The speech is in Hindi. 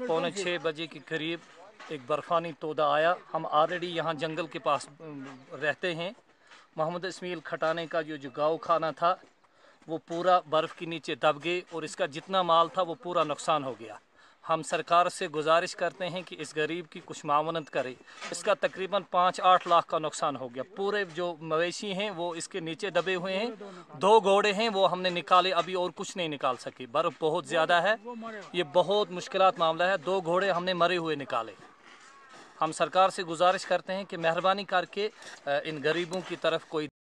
पौने 6 बजे के करीब एक बर्फ़ानी तोदा आया। हम ऑलरेडी यहाँ जंगल के पास रहते हैं। मोहम्मद इस्माइल खटाने का जो गाँव खाना था वो पूरा बर्फ़ के नीचे दब गए और इसका जितना माल था वो पूरा नुकसान हो गया। हम सरकार से गुजारिश करते हैं कि इस गरीब की कुछ मावनत करे। इसका तकरीबन 5-8 लाख का नुकसान हो गया। पूरे जो मवेशी हैं वो इसके नीचे दबे हुए हैं। 2 घोड़े हैं वो हमने निकाले, अभी और कुछ नहीं निकाल सके। बर्फ़ बहुत ज़्यादा है, ये बहुत मुश्किलात मामला है। 2 घोड़े हमने मरे हुए निकाले। हम सरकार से गुजारिश करते हैं कि मेहरबानी करके इन गरीबों की तरफ कोई